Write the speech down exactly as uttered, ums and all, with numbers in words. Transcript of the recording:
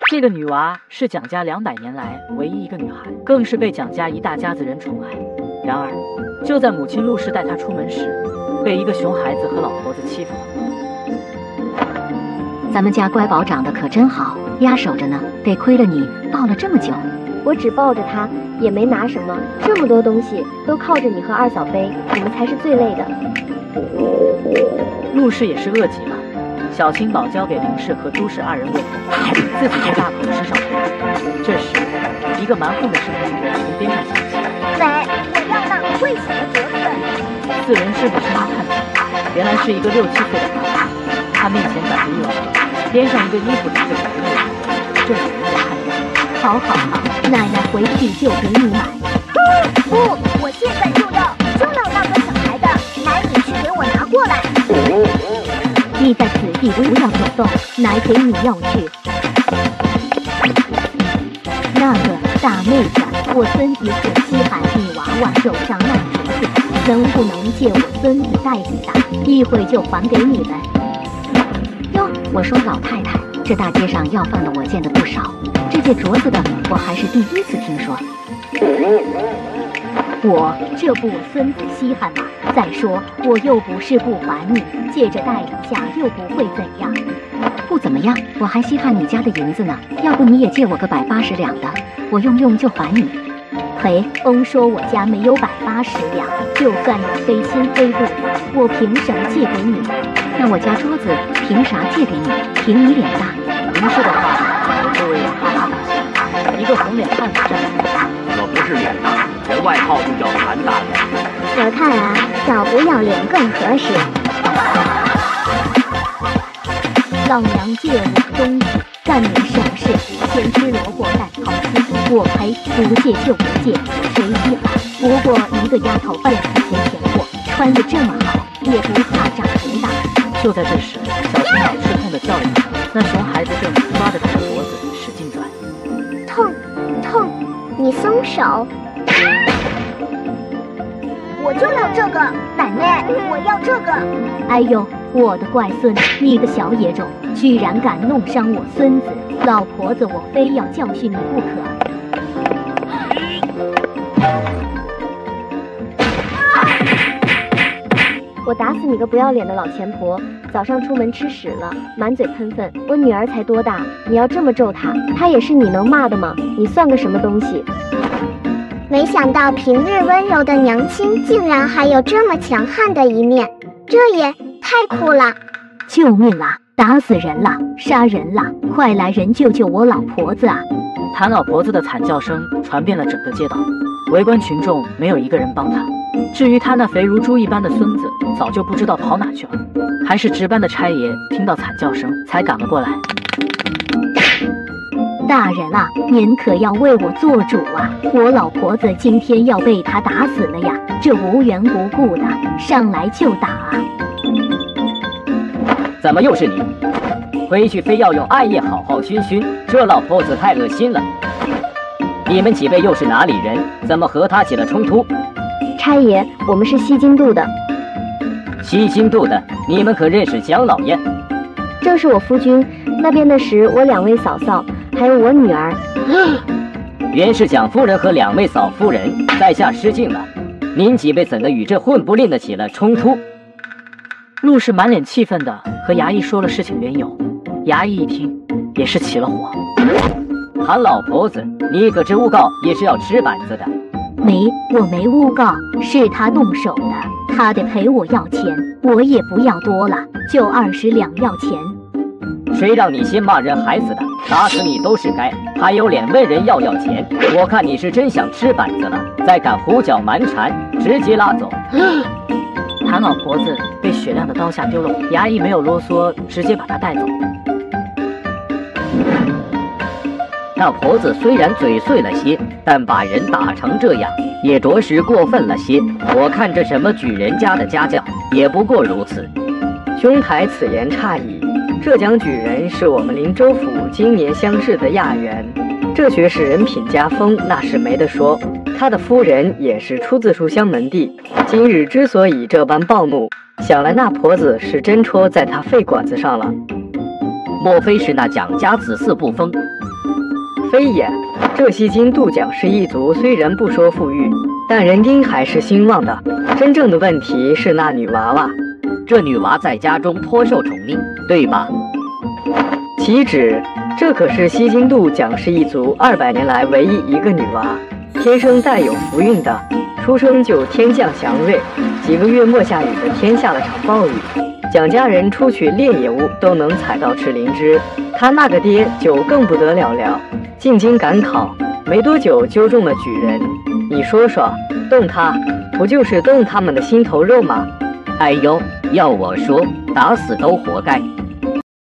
这个女娃是蒋家两百年来唯一一个女孩，更是被蒋家一大家子人宠爱。然而，就在母亲陆氏带她出门时，被一个熊孩子和老婆子欺负了。 咱们家乖宝长得可真好，压守着呢，得亏了你抱了这么久。 我只抱着他，也没拿什么，这么多东西都靠着你和二嫂背，你们才是最累的。 陆氏也是饿极了，小青宝交给林氏和朱氏二人喂后，自己就大口吃上去。这时，一个蛮横的声音从边上响起：“ 喂，我要那个会死的折子。” 四人顺着声音看去，原来是一个六七岁的孩子，他面前摆着一碗饭，边上一个衣服拿着小人儿，这有人在看见。 好好好，奶奶回去就给你买。 不，我现在就要，就要那个小孩的，奶你去给我拿过来。 你在此地不要走动，奶给你要去。那个大妹子，我孙子可稀罕你娃娃手上那镯子，能不能借我孙子戴几戴？一会就还给你们。哟，我说老太太，这大街上要饭的我见得不少，这戒镯子的我还是第一次听说。我这不我孙子稀罕吗？再说我又不是不还你，借着戴一下又不会怎样。不怎么样，我还稀罕你家的银子呢，要不你也借我个百八十两的，我用用就还你。嘿，甭说我家没有百八十两，就算有非亲非故的，我凭什么借给你？那我家桌子凭啥借给你？凭你脸大。 林氏的话让周围人哈哈大笑，一个红脸汉子站在那里。 我不是脸大，这外号就叫韩大人。 我看啊，要不要脸更合适。 老娘借我东西，干你什么事？先吃萝卜带好心，我赔，不借就不借，谁稀罕？不过一个丫头半块钱钱货，穿得这么好，也不怕长头大。 就在这时，小青老吃痛的叫了一声，那熊孩子正抓着他的脖子使劲转。 痛，痛，你松手！我就要这个，奶奶，我要这个！ 哎呦，我的乖孙，你个小野种，居然敢弄伤我孙子！老婆子，我非要教训你不可！ 我打死你个不要脸的老钱婆！早上出门吃屎了，满嘴喷粪。我女儿才多大，你要这么咒她，她也是你能骂的吗？你算个什么东西？ 没想到平日温柔的娘亲，竟然还有这么强悍的一面，这也太酷了！ 救命啊！打死人了，杀人了！快来人救救我老婆子啊！ 谭老婆子的惨叫声传遍了整个街道，围观群众没有一个人帮她。至于他那肥如猪一般的孙子，早就不知道跑哪去了。还是值班的差爷听到惨叫声才赶了过来。 大人啊，您可要为我做主啊！我老婆子今天要被他打死了呀！这无缘无故的上来就打啊！ 怎么又是你？回去非要用艾叶好好熏熏，这老婆子太恶心了。你们几位又是哪里人？怎么和他起了冲突？ 差爷，我们是西京渡的。 西京渡的，你们可认识姜老爷？ 正是我夫君，那边的是我两位嫂嫂，还有我女儿。 原是蒋夫人和两位嫂夫人在下失敬了。您几位怎的与这混不吝的起了冲突？ 陆氏满脸气愤的和衙役说了事情缘由，衙役一听也是起了火。 韩老婆子，你可知诬告也是要吃板子的。 没，我没诬告，是他动手的，他得赔我要钱，我也不要多了，就二十两要钱。 谁让你先骂人害死的，打死你都是该，还有脸问人要要钱？我看你是真想吃板子了，再敢胡搅蛮缠，直接拉走。 谭老婆子被雪亮的刀下丢了，衙役没有啰嗦，直接把她带走。 那婆子虽然嘴碎了些，但把人打成这样，也着实过分了些。我看这什么举人家的家教，也不过如此。 兄台此言差矣，这蒋举人是我们林州府今年乡试的亚员，这学士人品家风，那是没得说。他的夫人也是出自书香门第，今日之所以这般暴怒，想来那婆子是真戳在他肺管子上了。 莫非是那蒋家子嗣不丰？ 非也。这西京度蒋氏一族虽然不说富裕，但人丁还是兴旺的。真正的问题是那女娃娃。 这女娃在家中颇受宠溺，对吧？ 岂止，这可是西京度蒋氏一族二百年来唯一一个女娃，天生带有福运的，出生就天降祥瑞，几个月没下雨的天下了场暴雨，蒋家人出去猎野物都能采到赤灵芝，他那个爹就更不得了了，进京赶考，没多久就中了举人。你说说，动他不就是动他们的心头肉吗？ 哎呦，要我说，打死都活该。